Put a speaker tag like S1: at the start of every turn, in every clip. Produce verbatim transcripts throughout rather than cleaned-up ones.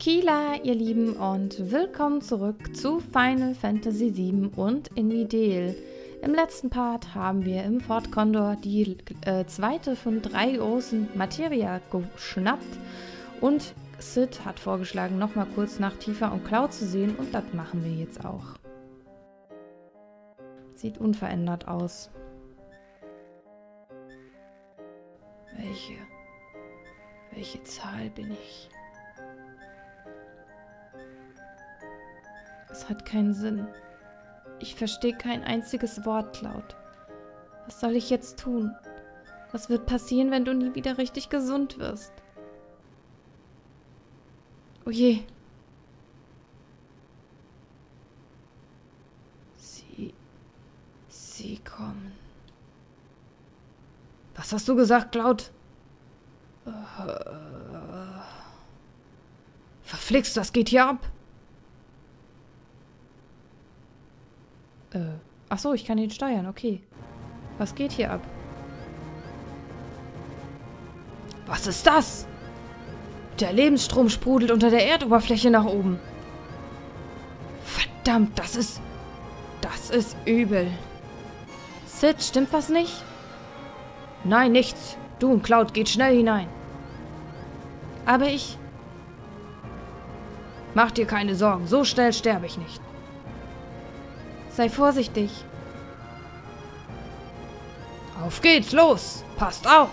S1: Kila, ihr Lieben, und willkommen zurück zu Final Fantasy sieben und Invidel. Im letzten Part haben wir im Fort Condor die äh, zweite von drei großen Materia geschnappt und Cid hat vorgeschlagen, nochmal kurz nach Tifa und Cloud zu sehen und das machen wir jetzt auch. Sieht unverändert aus. Welche? Welche Zahl bin ich? Es hat keinen Sinn. Ich verstehe kein einziges Wort, Cloud. Was soll ich jetzt tun? Was wird passieren, wenn du nie wieder richtig gesund wirst? Oh je. Sie... Sie kommen. Was hast du gesagt, Cloud? Uh, verflixt, was geht hier ab? Äh, ach so, ich kann ihn steuern, okay. Was geht hier ab? Was ist das? Der Lebensstrom sprudelt unter der Erdoberfläche nach oben. Verdammt, das ist... Das ist übel. Cid, stimmt was nicht? Nein, nichts. Du und Cloud, geht schnell hinein. Aber ich... Mach dir keine Sorgen, so schnell sterbe ich nicht. Sei vorsichtig. Auf geht's, los! Passt auf!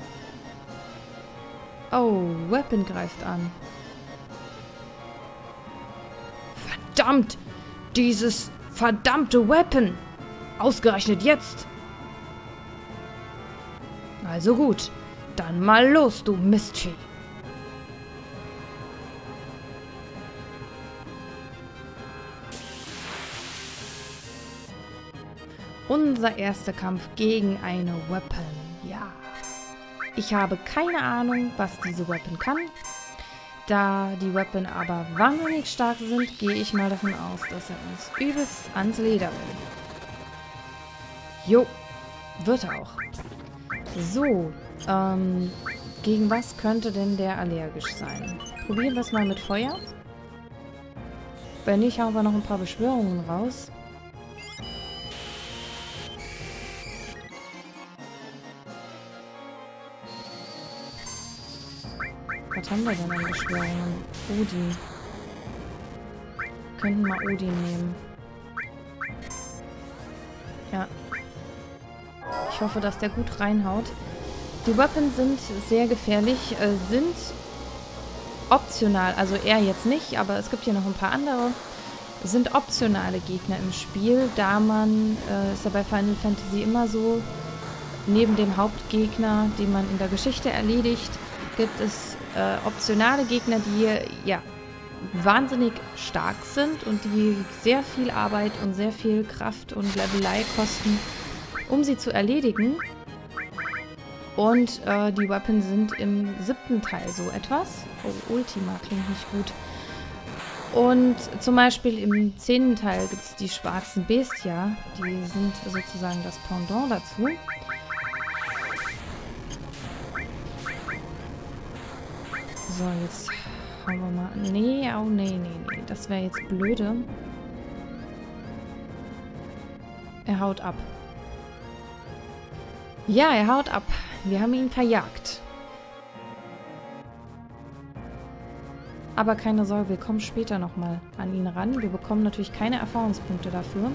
S1: Oh, Weapon greift an. Verdammt! Dieses verdammte Weapon! Ausgerechnet jetzt! Also gut, dann mal los, du Mistvieh! Unser erster Kampf gegen eine Weapon. Ja. Ich habe keine Ahnung, was diese Weapon kann. Da die Weapon aber wahnsinnig stark sind, gehe ich mal davon aus, dass er uns übelst ans Leder will. Jo. Wird er auch. So. Ähm, gegen was könnte denn der allergisch sein? Probieren wir es mal mit Feuer. Wenn nicht, haben wir noch ein paar Beschwörungen raus. Was haben wir denn an Beschwörungen? Odin. Wir könnten mal Odin nehmen. Ja. Ich hoffe, dass der gut reinhaut. Die Weapons sind sehr gefährlich, äh, sind optional, also er jetzt nicht, aber es gibt hier noch ein paar andere, sind optionale Gegner im Spiel, da man, äh, ist ja bei Final Fantasy immer so, neben dem Hauptgegner, den man in der Geschichte erledigt, gibt es äh, optionale Gegner, die ja wahnsinnig stark sind und die sehr viel Arbeit und sehr viel Kraft und Levelei kosten, um sie zu erledigen. Und äh, die Weapons sind im siebten Teil so etwas. Oh, Ultima klingt nicht gut. Und zum Beispiel im zehnten Teil gibt es die schwarzen Bestia. Die sind sozusagen das Pendant dazu. So, jetzt hauen wir mal... Nee, oh nee, nee, nee. Das wäre jetzt blöde. Er haut ab. Ja, er haut ab. Wir haben ihn verjagt. Aber keine Sorge, wir kommen später nochmal an ihn ran. Wir bekommen natürlich keine Erfahrungspunkte dafür.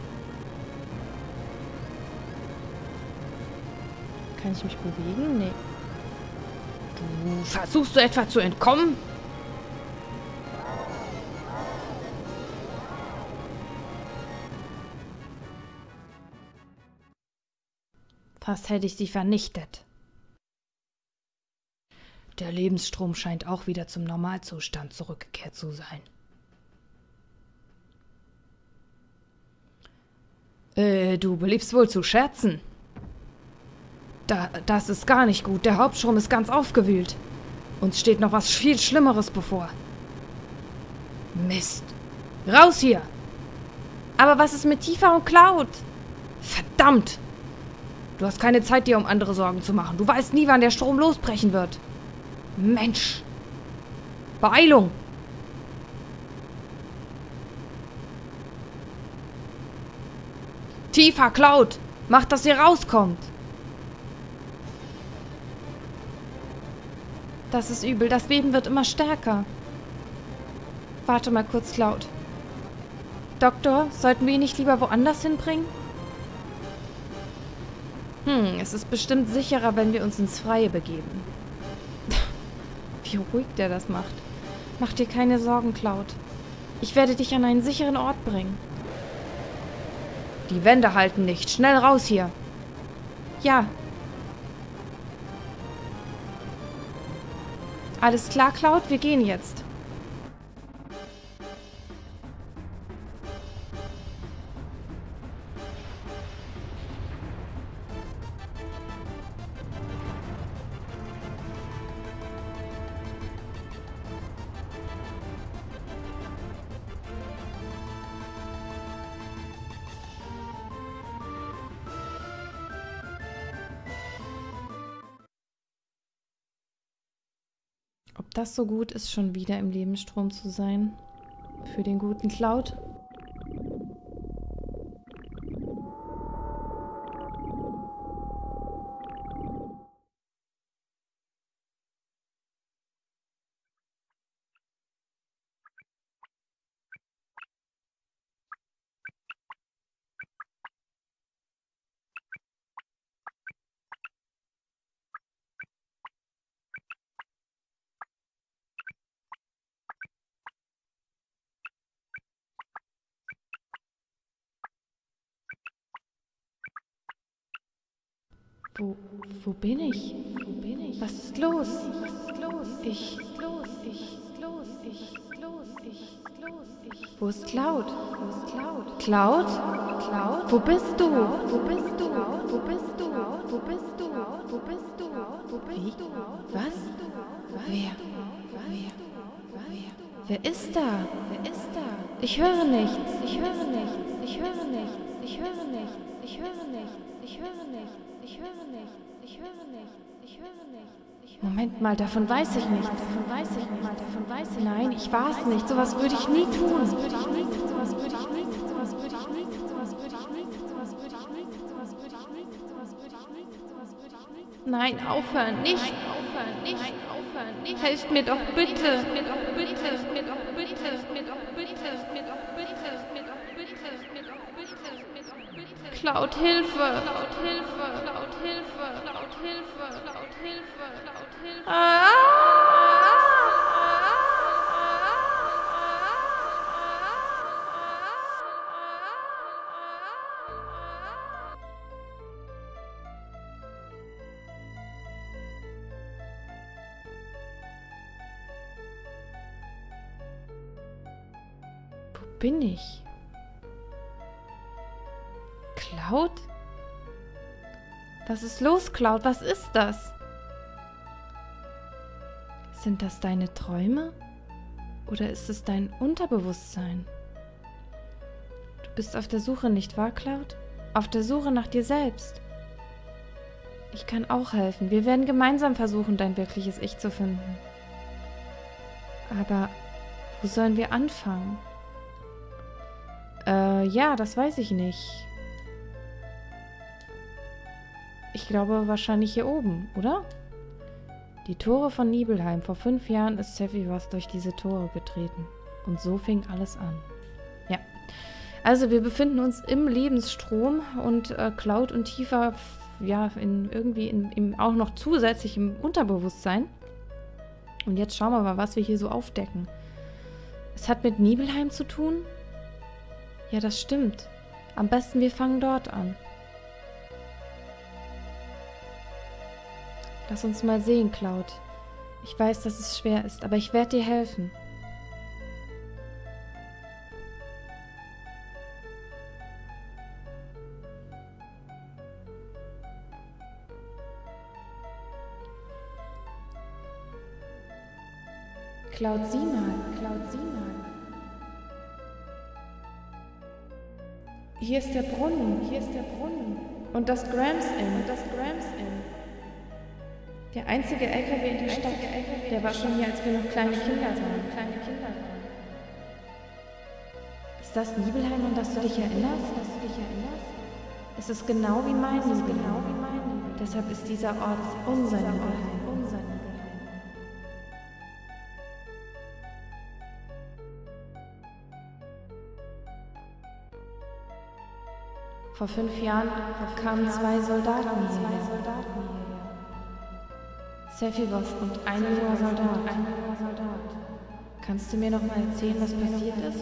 S1: Kann ich mich bewegen? Nee. Du versuchst du etwa zu entkommen? Fast hätte ich sie vernichtet. Der Lebensstrom scheint auch wieder zum Normalzustand zurückgekehrt zu sein. Äh, du beliebst wohl zu scherzen. Da, das ist gar nicht gut. Der Hauptstrom ist ganz aufgewühlt. Uns steht noch was viel Schlimmeres bevor. Mist. Raus hier! Aber was ist mit Tifa und Cloud? Verdammt! Du hast keine Zeit, dir um andere Sorgen zu machen. Du weißt nie, wann der Strom losbrechen wird. Mensch! Beeilung! Tifa, Cloud! Macht, dass ihr rauskommt! Das ist übel. Das Beben wird immer stärker. Warte mal kurz, Cloud. Doktor, sollten wir ihn nicht lieber woanders hinbringen? Hm, es ist bestimmt sicherer, wenn wir uns ins Freie begeben. Wie ruhig der das macht. Mach dir keine Sorgen, Cloud. Ich werde dich an einen sicheren Ort bringen. Die Wände halten nicht. Schnell raus hier. Ja. Alles klar, Cloud? Wir gehen jetzt. Ob das so gut ist, schon wieder im Lebensstrom zu sein? Für den guten Cloud? Wo, wo bin ich? Wo bin ich? Was ist los? Was ist los? Ich, los, ich, los, ich, los, ich, los, ich. Wo ist Cloud? Wo ist Cloud? Cloud? Cloud? Wo bist du? Wo bist du? Wo bist du? Wo bist du? Wo bist du? Wo bist du? Was? Wer? Wer? Wer? Wer ist da? Wer ist da? Ich höre nichts. Ich höre nichts. Ich höre nichts. Ich höre nichts. Ich höre nichts. Ich höre nichts. Ich höre nicht. Ich höre nicht. Ich höre nicht. Moment mal, davon weiß ich nichts. Davon weiß ich nicht. Davon weiß ich. Nein, ich war es nicht. Sowas würde ich nie tun. Sowas würde ich nie. Sowas würde ich nie. Sowas würde ich nie. Sowas würde ich nie. Sowas würde ich nie. Sowas würde ich nie. Sowas würde ich nie. Sowas würde ich nie. Nein, aufhören, nicht. Aufhören, nicht. Aufhören, nicht. Helft mir doch bitte. Mir doch bitte. Mir doch bitte. Mir doch bitte. Mir doch bitte. Mir doch bitte. Mir doch bitte. Mir doch bitte. Cloud, Hilfe. Cloud, Hilfe. Cloud, Hilfe. Cloud, Hilfe. Cloud, Hilfe. Cloud, Hilfe. Ah! Wo bin ich? Cloud? Was ist los, Cloud? Was ist das? Sind das deine Träume? Oder ist es dein Unterbewusstsein? Du bist auf der Suche, nicht wahr, Cloud? Auf der Suche nach dir selbst. Ich kann auch helfen. Wir werden gemeinsam versuchen, dein wirkliches Ich zu finden. Aber wo sollen wir anfangen? Äh, ja, das weiß ich nicht. Ich glaube wahrscheinlich hier oben, oder? Die Tore von Nibelheim. Vor fünf Jahren ist Sephiroth durch diese Tore getreten. Und so fing alles an. Ja. Also wir befinden uns im Lebensstrom und äh, Cloud und Tifa ja, in, irgendwie in, in, auch noch zusätzlich im Unterbewusstsein. Und jetzt schauen wir mal, was wir hier so aufdecken. Es hat mit Nibelheim zu tun? Ja, das stimmt. Am besten wir fangen dort an. Lass uns mal sehen, Cloud. Ich weiß, dass es schwer ist, aber ich werde dir helfen. Cloud, sieh mal. Cloud, sieh mal. Hier ist der Brunnen. Hier ist der Brunnen. Und das Grams Inn. Und das Grams Inn. Der einzige L K W in der Stadt, der war schon hier, als wir noch kleine Kinder waren. Kleine Kinder waren. Ist das Nibelheim, an das du dich erinnerst? Dass du dich erinnerst? Es ist genau wie mein Nibelheim. Deshalb ist dieser Ort unser Nibelheim. Vor fünf Jahren kamen zwei Soldaten hierher. Sephiroth und ein junger Soldat. Kannst du mir noch mal erzählen, was passiert ist?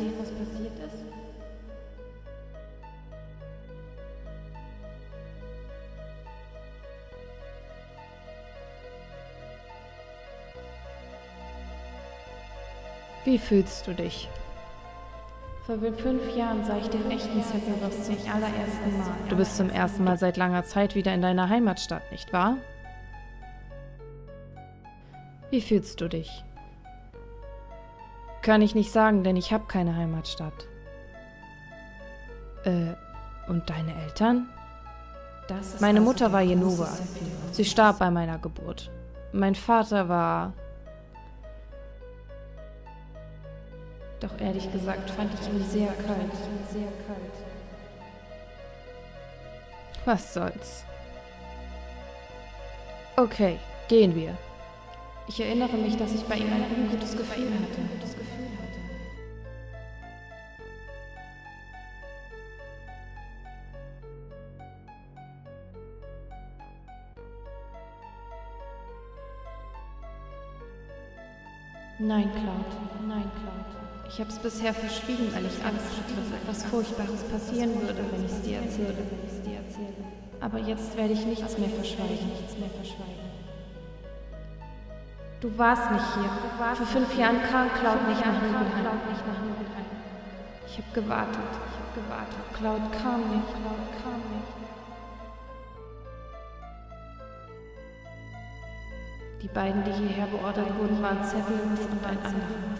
S1: Wie fühlst du dich? Vor fünf Jahren sah ich den echten Sephiroth zum allerersten Mal. Du bist zum ersten Mal seit langer Zeit wieder in deiner Heimatstadt, nicht wahr? Wie fühlst du dich? Kann ich nicht sagen, denn ich habe keine Heimatstadt. Äh, und deine Eltern? Meine Mutter war Jenova. Sie starb bei meiner Geburt. Mein Vater war... Doch ehrlich gesagt fand ich ihn sehr kalt. Was soll's. Okay, gehen wir. Ich erinnere mich, dass ich bei ihm ein ungutes Gefühl hatte. Nein, Cloud. Nein, Cloud. Ich habe es bisher verschwiegen, weil ich Angst hatte, dass etwas Furchtbares passieren würde, wenn ich es dir erzähle. Aber jetzt werde ich nichts mehr verschweigen. Du warst nicht hier. Vor fünf Jahren kam Cloud nicht nach Nibelheim. Ich habe gewartet. Cloud kam nicht. Die beiden, die hierher beordert wurden, waren Sephiroth und ein anderer.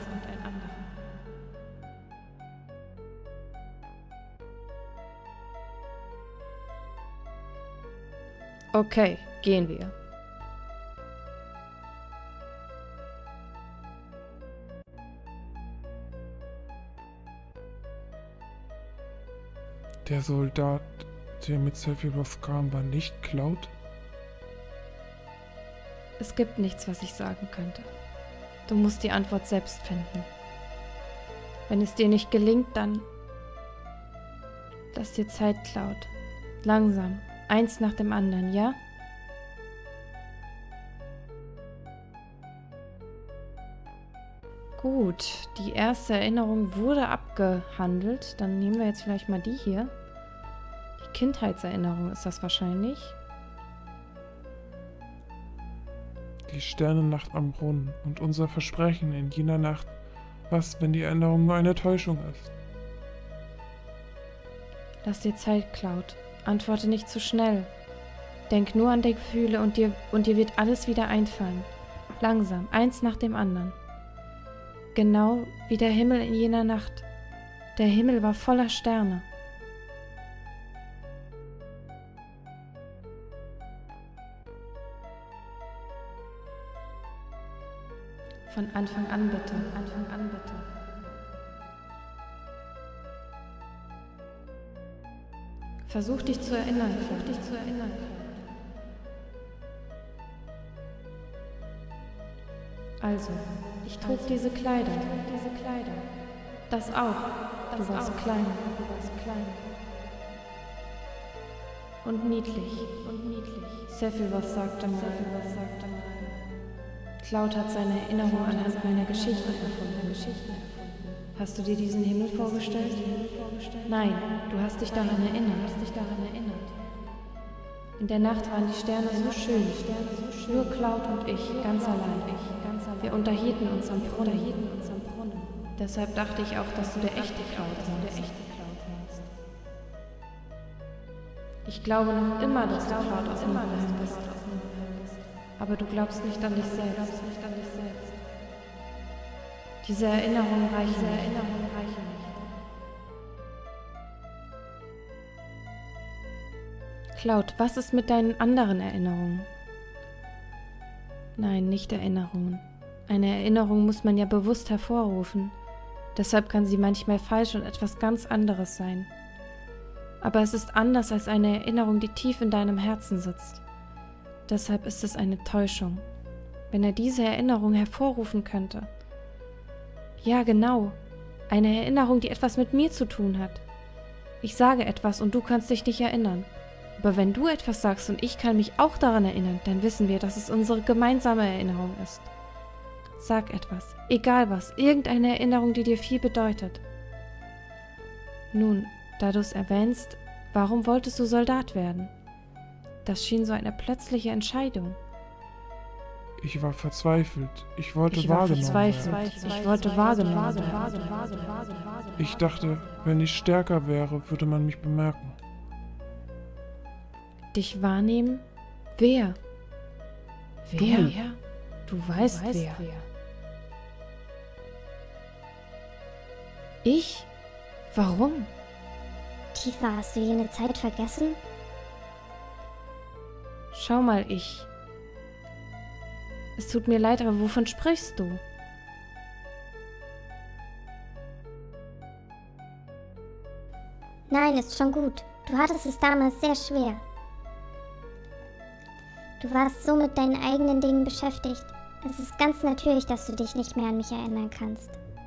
S1: Okay, gehen wir.
S2: Der Soldat, der mit Sephiroth kam, war nicht Cloud?
S1: Es gibt nichts, was ich sagen könnte. Du musst die Antwort selbst finden. Wenn es dir nicht gelingt, dann lass dir Zeit, Cloud. Langsam. Eins nach dem anderen, ja? Gut, die erste Erinnerung wurde abgehandelt. Dann nehmen wir jetzt vielleicht mal die hier. Die Kindheitserinnerung ist das wahrscheinlich.
S2: Die Sternennacht am Brunnen und unser Versprechen in jener Nacht. Was, wenn die Erinnerung nur eine Täuschung ist?
S1: Lass dir Zeit, Cloud. Antworte nicht zu schnell. Denk nur an die Gefühle und dir, und dir wird alles wieder einfallen. Langsam, eins nach dem anderen. Genau wie der Himmel in jener Nacht. Der Himmel war voller Sterne. Von Anfang an bitte, Anfang an bitte. Versuch dich zu erinnern, versuch dich zu erinnern. Also, ich trug diese Kleider, diese Kleider. Das auch, du warst klein, du warst klein. Und niedlich, und niedlich. Sephiroth sagte mal, Sephiroth sagte mal. Cloud hat seine Erinnerung anhand meiner Geschichten erfunden. Hast du dir diesen Himmel vorgestellt? Nein, du hast dich daran erinnert. In der Nacht waren die Sterne so schön. Nur Cloud und ich, ganz allein. Wir unterhielten uns am Brunnen. Deshalb dachte ich auch, dass du der echte Cloud warst. Ich glaube noch immer, dass du Cloud aus Nibelheim bist. Aber du glaubst nicht an dich selbst. Diese Erinnerungen reichen nicht. Cloud, was ist mit deinen anderen Erinnerungen? Nein, nicht Erinnerungen. Eine Erinnerung muss man ja bewusst hervorrufen. Deshalb kann sie manchmal falsch und etwas ganz anderes sein. Aber es ist anders als eine Erinnerung, die tief in deinem Herzen sitzt. Deshalb ist es eine Täuschung. Wenn er diese Erinnerung hervorrufen könnte. Ja, genau. Eine Erinnerung, die etwas mit mir zu tun hat. Ich sage etwas und du kannst dich nicht erinnern. Aber wenn du etwas sagst und ich kann mich auch daran erinnern, dann wissen wir, dass es unsere gemeinsame Erinnerung ist. Sag etwas, egal was, irgendeine Erinnerung, die dir viel bedeutet. Nun, da du es erwähnst, warum wolltest du Soldat werden? Das schien so eine plötzliche Entscheidung.
S2: Ich war verzweifelt. Ich wollte
S1: Ich war
S2: wahrgenommen
S1: verzweifelt.
S2: werden.
S1: Ich wollte wahrgenommen werden.
S2: Ich dachte, wenn ich stärker wäre, würde man mich bemerken.
S1: Dich wahrnehmen? Wer? Wer?
S2: Du.
S1: Du weißt, wer. Ich? Warum?
S3: Tifa, hast du jene Zeit vergessen?
S1: Schau mal, ich. Es tut mir leid, aber wovon sprichst du?
S3: Nein, ist schon gut. Du hattest es damals sehr schwer. Du warst so mit deinen eigenen Dingen beschäftigt. Es ist ganz natürlich, dass du dich nicht mehr an mich erinnern kannst.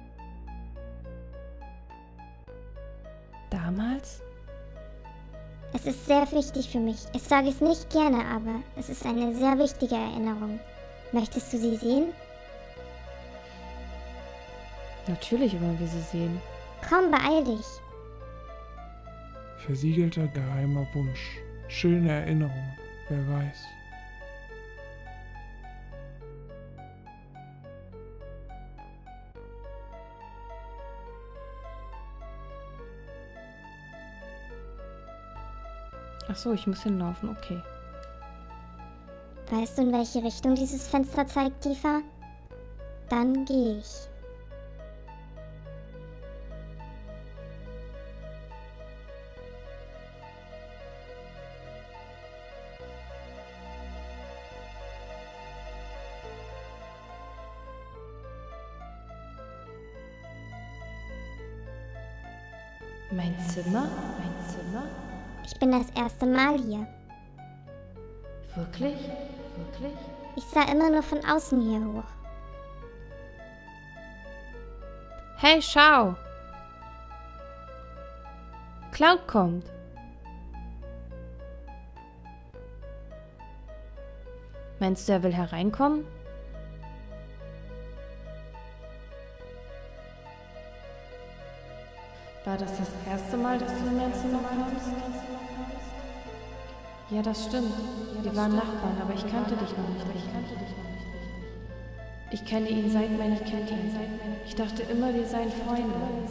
S1: Damals?
S3: Es ist sehr wichtig für mich. Ich sage es nicht gerne, aber es ist eine sehr wichtige Erinnerung. Möchtest du sie sehen?
S1: Natürlich wollen wir sie sehen.
S3: Komm, beeil dich.
S2: Versiegelter geheimer Wunsch. Schöne Erinnerungen. Wer weiß.
S1: Ach so, ich muss hinlaufen, okay.
S3: Weißt du, in welche Richtung dieses Fenster zeigt, Tifa? Dann gehe ich.
S1: Mein Zimmer? Mein Zimmer?
S3: Ich bin das erste Mal hier.
S1: Wirklich? Wirklich?
S3: Ich sah immer nur von außen hier hoch.
S1: Hey, schau! Cloud kommt. Meinst du, er will hereinkommen? War das das erste Mal, dass du in mein Zimmer kommst? Ja, das stimmt. Wir waren Nachbarn, aber ich kannte dich noch nicht. Ich kannte dich noch nicht. Ich kenne ihn seit meiner Kindheit. Ich dachte immer, wir seien Freunde.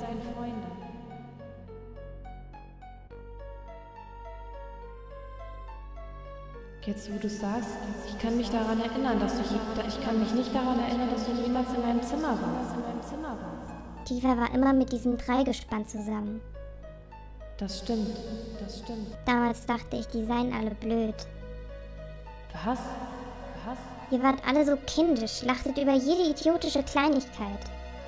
S1: Jetzt, wo du sagst, ich kann mich daran erinnern, dass du hier, ich kann mich nicht daran erinnern, dass du jemals in meinem Zimmer warst.
S3: Tifa war immer mit diesem Dreigespann zusammen.
S1: Das stimmt, das stimmt.
S3: Damals dachte ich, die seien alle blöd.
S1: Was? Was?
S3: Ihr wart alle so kindisch, lachtet über jede idiotische Kleinigkeit.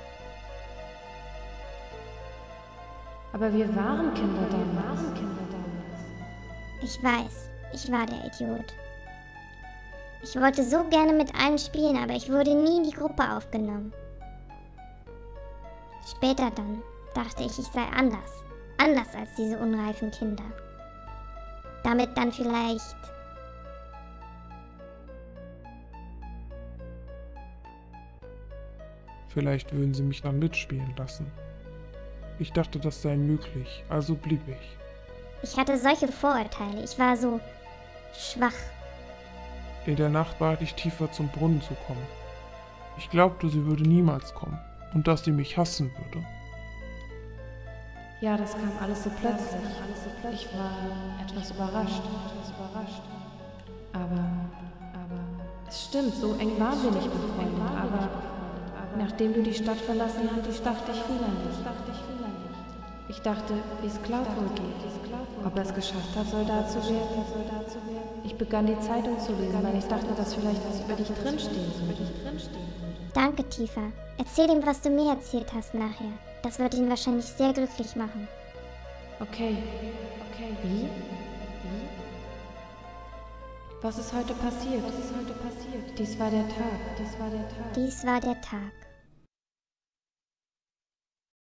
S1: Aber wir waren Kinder damals.
S3: Ich weiß, ich war der Idiot. Ich wollte so gerne mit allen spielen, aber ich wurde nie in die Gruppe aufgenommen. Später dann dachte ich, ich sei anders. Anders als diese unreifen Kinder. Damit dann vielleicht...
S2: Vielleicht würden sie mich dann mitspielen lassen. Ich dachte, das sei möglich, also blieb ich.
S3: Ich hatte solche Vorurteile. Ich war so schwach.
S2: In der Nacht bat ich Tifa, zum Brunnen zu kommen. Ich glaubte, sie würde niemals kommen und dass sie mich hassen würde.
S1: Ja, das kam alles so plötzlich. Ich war etwas überrascht. Aber, aber, es stimmt, so eng waren wir nicht befreundet. Aber, nachdem du die Stadt verlassen hattest, dachte ich viel an dich. Ich dachte, wie es Cloud wohl geht. Ob er es geschafft hat, Soldat zu werden. Ich begann die Zeitung zu lesen, weil ich dachte, dass vielleicht was über dich drinstehen würde.
S3: Danke, Tifa. Erzähl ihm, was du mir erzählt hast nachher. Das wird ihn wahrscheinlich sehr glücklich machen.
S1: Okay, Okay, wie? Wie? Was ist heute passiert? Was ist heute passiert? Dies war der Tag. Dies war der Tag.
S3: Dies war der Tag.